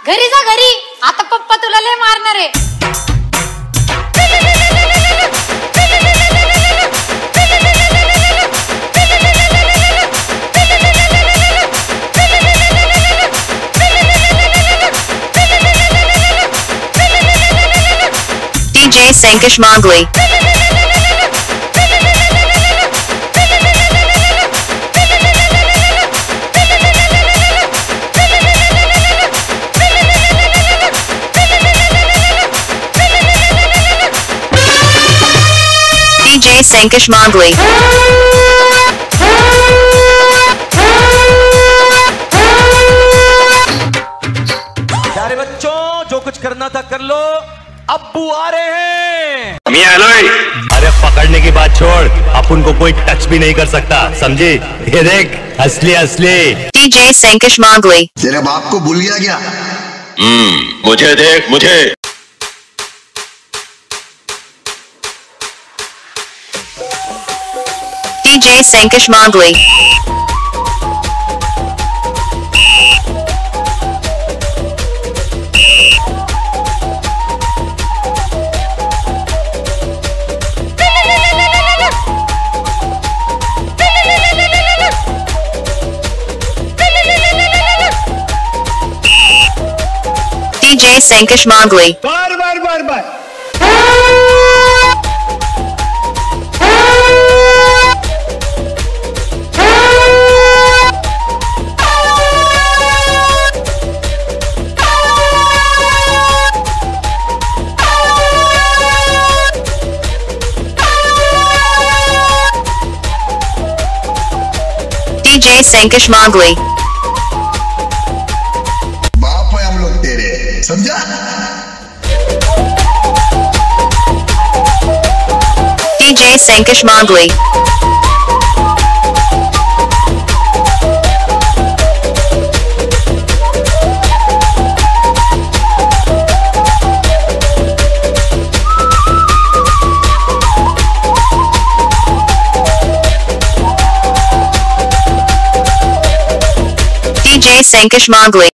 घरी जा घरी, आता पप्पा तुला लय मारणार आहे. DJ SANKESH mangli. DJ SANKESH mangli. प्यारे बच्चों, जो कुछ करना था कर लो, अब्बू आ रहे हैं. मैं आलोय. अरे पकड़ने की बात छोड़, अपन को कोई टच भी नहीं कर सकता, समझे? ये देख, असली असली. DJ SANKESH mangli. तेरे बाप को भूल गया क्या? मुझे देख, मुझे. DJ SANKESH mangli. DJ SANKESH mangli. बार. DJ SANKESH mangli. बाप है हम लोग तेरे, समझा? DJ SANKESH mangli. DJ SANKESH mangli.